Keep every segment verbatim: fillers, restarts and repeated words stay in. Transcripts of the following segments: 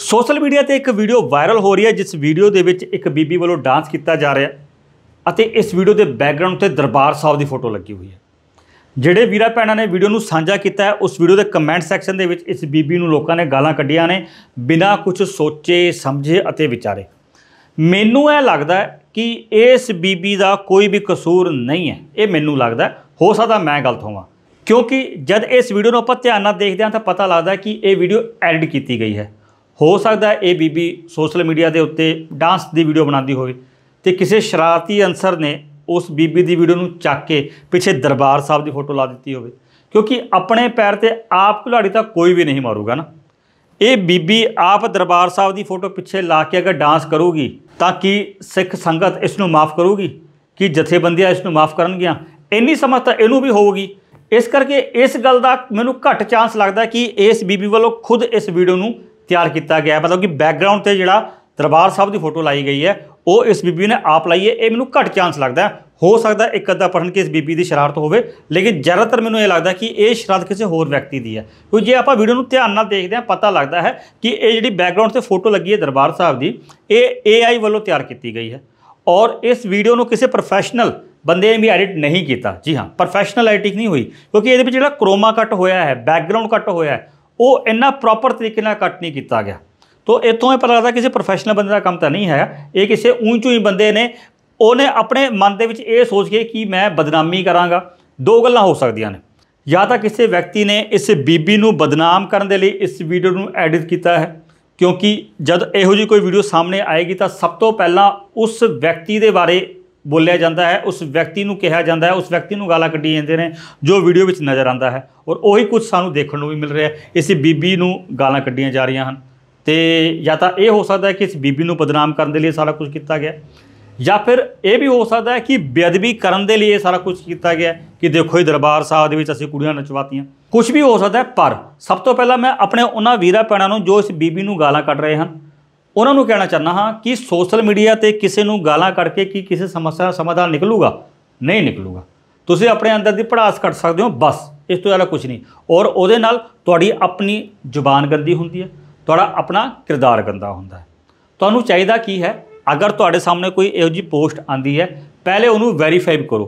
Social media ते एक video viral हो रही है जिस वीडियो के विच एक बीबी वालों डांस किया जा रहा है ਅਤੇ इस वीडियो के बैकग्राउंड से दरबार साहब की फोटो लगी हुई है। ਜਿਹੜੇ ਵੀਰਾਂ ਭੈਣਾਂ ने वीडियो ਨੂੰ ਸਾਂਝਾ ਕੀਤਾ है उस वीडियो के कमेंट सैक्शन ਦੇ ਵਿੱਚ इस बीबी ਨੂੰ ਲੋਕਾਂ ਨੇ ਗਾਲਾਂ ਕੱਢੀਆਂ ਨੇ बिना कुछ सोचे समझे ਅਤੇ ਵਿਚਾਰੇ। ਮੈਨੂੰ ਇਹ ਲੱਗਦਾ है कि इस बीबी का कोई भी कसूर नहीं है। ये मैनू लगता है, हो सकता मैं गलत होवां, क्योंकि जब इस वीडियो को आप ध्यान नाल देखते हैं तो पता लगता है कि ये वीडियो एडिट की गई है। हो सकता है ये बीबी सोशल मीडिया के उत्ते डांस की वीडियो बनाती होवे ते किसी शरारती अंसर ने उस बीबी की वीडियो में चक के पिछे दरबार साहब की फोटो ला दी होवे, क्योंकि अपने पैर ते आप कुल्हाड़ी तो कोई भी नहीं मारूगा ना। ये बीबी आप दरबार साहब की फोटो पिछे ला के अगर डांस करूगी ताकि सिख संगत इसनूं माफ़ करूगी कि जथेबंदियां इसनूं माफ़ करनगियां, इन्नी समझ तो इनू भी होगी। इस करके इस गल का मैनूं घट चांस लगता है कि इस बीबी वालों खुद इस वीडियो नूं तैयार किया गया, मतलब कि बैकग्राउंड से जिहड़ा दरबार साहब की फोटो लाई गई है वो इस बीबी ने आप लाई है। ये मैनूं घट चांस लगता है। हो सकता है एक अद्धा परसेंट कि इस बीबी की शरारत होवे, लेकिन ज़्यादातर मैनूं ये लगता है कि ये शरारत किसी होर व्यक्ति की है। क्योंकि जे आप वीडियो में ध्यान नाल देखते हैं पता लगता है कि ये जिहड़ी बैकग्राउंड से फोटो लगी है दरबार साहब की, ये ए आई वालों तैयार की गई है और इस वीडियो को किसी प्रोफैशनल बंदे ने भी एडिट नहीं किया। जी हाँ, प्रोफैशनल एडिटिंग नहीं हुई, क्योंकि ये जिहड़ा क्रोमा कट होया है, बैकग्राउंड कट होया है, वो इन्ना प्रॉपर तरीके नाल कट नहीं किया गया। तो इतों ही पता लगता किसी प्रोफैशनल बंदे का काम तो नहीं है। ये किसी ऊंच ऊंच बंदे ने उन्हें अपने मन के ये सोच के कि मैं बदनामी कराँगा। दो गल्लां हो सकदियां ने, या तो किसी व्यक्ति ने इस बीबी नूं बदनाम करने के लिए इस वीडियो नूं एडिट किया है, क्योंकि जब इहो जी कोई वीडियो सामने आएगी तो सब तो पहला उस व्यक्ति के बारे बोलिया जाता है, उस व्यक्ति नूं कहा जाता है, उस व्यक्ति नूं गालां कड्ढी जांदे ने जो वीडियो में नज़र आता है। और वही कुछ सानूं देखण नूं भी मिल रहा है, इस बीबी नूं गालां कड्ढीਆਂ जा रही हैं। तो या तो यह हो सकता है कि इस बीबी नूं बदनाम करने के लिए सारा कुछ किया गया, या फिर ये भी हो सकता है कि बेअदबी करने के लिए सारा कुछ किया गया कि देखो ही दरबार साहब दे विच असीं कुड़ियां नचवातियां। कुछ भी हो सकता है, पर सब तो पहला मैं अपने उन्हां वीरां भैणां नूं जो इस बीबी नूं गालां कढ रहे हैं उन्हां नूं कहना चाहना हाँ कि सोशल मीडिया ते किसी नूं गालां कढ के कि किसी समस्या का समाधान निकलूगा, नहीं निकलूगा। तुसीं अपने अंदर की भड़ास कढ सकते हो, बस इस तो ज़्यादा कुछ नहीं। और उहदे नाल तुहाडी अपनी जुबान गंदी हुंदी है, तुहाडा अपना किरदार गंदा हुंदा है। तुहानूं चाहीदा की है, अगर तुहाडे सामने कोई इहो जी पोस्ट आंदी है पहले उन्होंने वेरीफाई करो।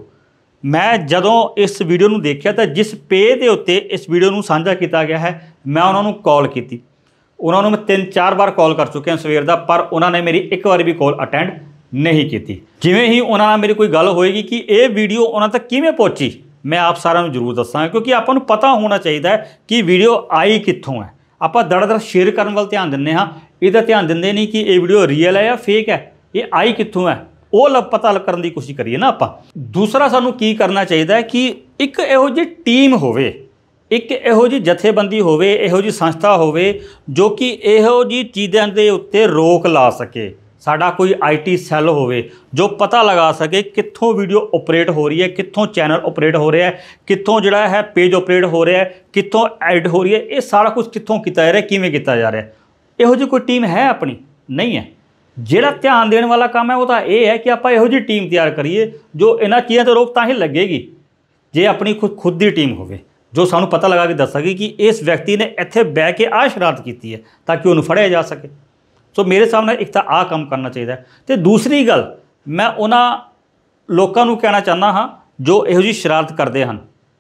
मैं जदों इस वीडियो नूं देखिया तो जिस पेज के उत्ते इस वीडियो नूं साझा किया गया है मैं उन्होंने कॉल की, उन्होंने मैं तीन चार बार कॉल कर चुके हैं सवेर का, पर उन्होंने मेरी एक बार भी कॉल अटेंड नहीं की। जिवें ही उन्होंने मेरी कोई गल होएगी कि ये वीडियो उन्होंने तक किवें पहुँची मैं आप सारिਆਂ ਨੂੰ जरूर दसांगा, क्योंकि आपां नूं पता होना चाहिए कि वीडियो आई कित्थों है। आप दड़ दड़ शेयर करने वाल ध्यान दिंदे हाँ, इहदा ध्यान दिंदे नहीं कि ये वीडियो रियल है या फेक है, ये आई कित्थों है वो लग पता करने की कोशिश करिए ना आपां। दूसरा सानूं की करना चाहिए कि एक इहो जी टीम होवे, एक इहो जी जथेबंदी होवे, इहो जी संस्था होवे जो कि इहो जी चीज़ां दे उत्ते रोक ला सके। साडा कोई आई टी सैल होवे जो पता लगा सके कित्थों वीडियो ऑपरेट हो रही है, कित्थों चैनल ऑपरेट हो रहा है, कित्थों जिहड़ा है पेज ऑपरेट हो रहा है, कित्थों एडिट हो रही है, ये सारा कुछ कित्थों किया जा रहा है, किवें किया जा रहा है। इहो जी कोई टीम है अपनी नहीं है। जिहड़ा ध्यान देने वाला काम है वो तो ये है कि आप इहो जी टीम तैयार करिए जो इन्हां चीज़ों तो रोक तां ही लगेगी जे अपनी खुद खुद की टीम होवे जो सानूं पता लगा के दस सके कि इस व्यक्ति ने इत्थे बह के आ शरारत की है ताकि उन्हें फड़िया जा सके। सो मेरे सामने एक तो आ काम करना चाहिए। तो दूसरी गल मैं उन्होंने लोगों को कहना चाहना हाँ जो इहो जी शरारत करते हैं,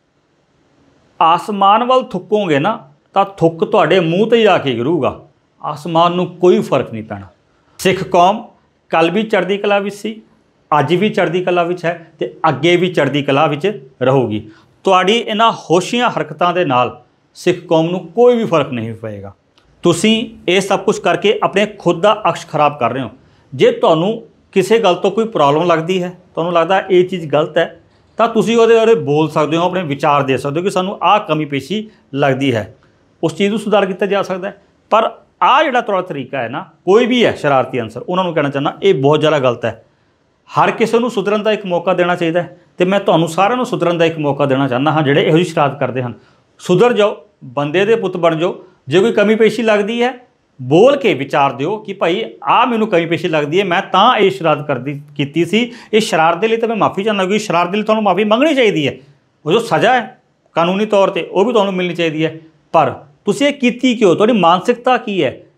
आसमान वाल थुकोगे ना तो थुक तुहाडे मूँह ते ही आके गिरूगा, आसमान नूं कोई फर्क नहीं पैना। सिख कौम कल भी चढ़दी कला विच सी, अज भी चढ़दी कला विच है ते अगे भी चढ़दी कला विच रहूगी। तुहाडी इन्हां होशियां हरकतां दे नाल सिख कौम नूं कोई भी फर्क नहीं पेगा। तुसीं ये सब कुछ करके अपने खुद का अक्ष खराब कर रहे हो। जे तुहानूं किसी गल तो कोई प्रॉब्लम लगती है, तुहानूं लगदा ये चीज़ गलत है, तो तुसीं उहदे बारे बोल सकते हो, अपने विचार दे सकते हो कि सानूं आ कमी पेशी लगती है, उस चीज़ को सुधार किया जा सकता है। पर आ जिहड़ा तुहाडा तरीका है ना, कोई भी है शरारती अंसर, उन्होंने कहना चाहना ये बहुत ज़्यादा गलत है। हर किसी को सुधरन का एक मौका देना चाहिए, तो मैं तुहानूं सारिਆਂ ਨੂੰ सुधरन का एक मौका देना चाहना हाँ जिहड़े इहो जी शरारत करते हैं। सुधर जाओ, बंदे दे पुत बन जाओ। जे कोई कमी पेशी लगती है बोल के विचार दिओ कि भाई आ मैनूं कमी पेशी लगती है, मैं तां ये शरारत करदी कीती सी, इस शरारत के लिए तो मैं माफ़ी चाहना, क्योंकि शरारत के लिए तुहानूं माफ़ी मंगनी चाहिए है। वो जो सज़ा है कानूनी तौर पर वो भी तुहानूं मिलनी चाहिए है, पर तुसीं ये कीती क्यों, तुहाडी मानसिकता की है,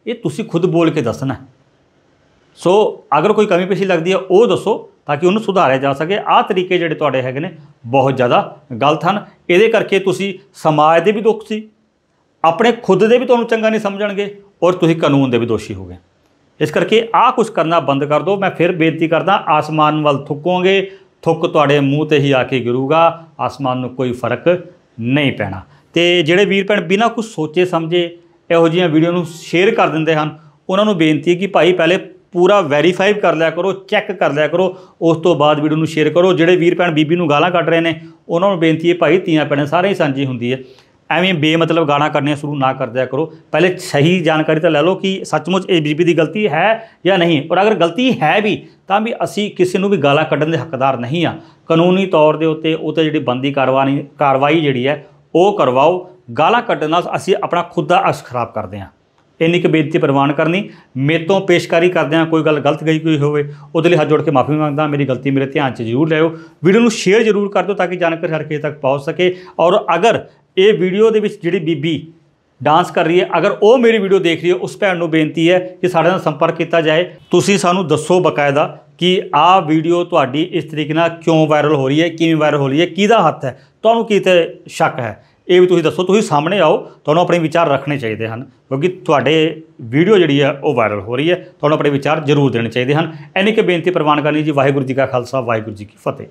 ये तुसी खुद बोल के दसना है। सो अगर कोई कमी पेशी लगती है वो दसो ताकि उन्हें सुधारिया जा सके। आ तरीके जिहड़े तुहाडे हैगे ने बहुत ज़्यादा गलत हैं। इहदे करके तुसी समाज दे भी दुख सी, अपने खुद दे भी तुहानूं चंगा नहीं समझणगे और तुसी कानून दे भी दोषी हो गए। इस करके आ कुछ करना बंद कर दो। मैं फिर बेनती करदा, आसमान वल थुकोगे, थुक तुहाडे मूँह ते ही आके गिरूगा, आसमान नूं कोई फर्क नहीं पैना। तो जिहड़े वीर भैण बिना कुछ सोचे समझे इहो जिहियां वीडियो नूं शेयर कर दिंदे हन, उन्हां नूं बेनती है कि भाई पहले पूरा वैरीफाई कर लिया करो, चैक कर लिया करो, उस तो बाद वीडियो नूं शेयर करो। जिहड़े वीर भैण बीबी नूं गालां कढ रहे हैं उन्हां नूं बेनती है भाई धीआं भैणां सारे ही सांझी हुंदी है, एवें बेमतलब गालां कढनियां शुरू ना कर दिया करो। पहले सही जानकारी तो लै लो कि सचमुच ये बीबी की गलती है या नहीं, और अगर गलती है भी तो भी असी किसी नूं भी गालां कढण दे हकदार नहीं हाँ। कानूनी तौर के उत्ते उत्ते जिहड़ी बनदी कार्रवाई कार्रवाई जिहड़ी है वो करवाओ। गालां कढण नाल असी अपना खुद दा अर्श खराब करते हैं। इन्नी क बेनती प्रवान करनी। मेरे तो पेशकारी करदे कोई गल गलत गई कोई होवे उहदे लई हाथ जोड़ के माफ़ी मंगदा। मेरी गलती मेरे ध्यान च जरूर लिआओ। वीडियो नूं शेयर जरूर कर दो ताकि जानकारी हर किसी तक पहुँच सके। और अगर ये वीडियो दे विच जिहड़ी बीबी डांस कर रही है, अगर वो मेरी वीडियो देख रही है, उस भैन नूं बेनती है कि साडे नाल संपर्क किया जाए। तुसीं सानूं दस्सो बकायदा कि आ वीडियो तुहाडी इस तरीके नाल क्यों वायरल हो रही है, किवें वायरल हो रही है, किहदा हत्थ है, तुहानूं किते शक है, ये भी तुसीं दस्सो। तुसीं सामने आओ, तुहानूं अपने विचार रखने चाहिए हैं क्योंकि तुहाडे वीडियो जिहड़ी है वो वायरल हो रही है। तुहानूं अपने विचार जरूर देने चाहिए हैं। इन्नी क बेनती प्रवान करनी जी। वाहिगुरू जी का खालसा, वाहिगुरू जी की फतेह।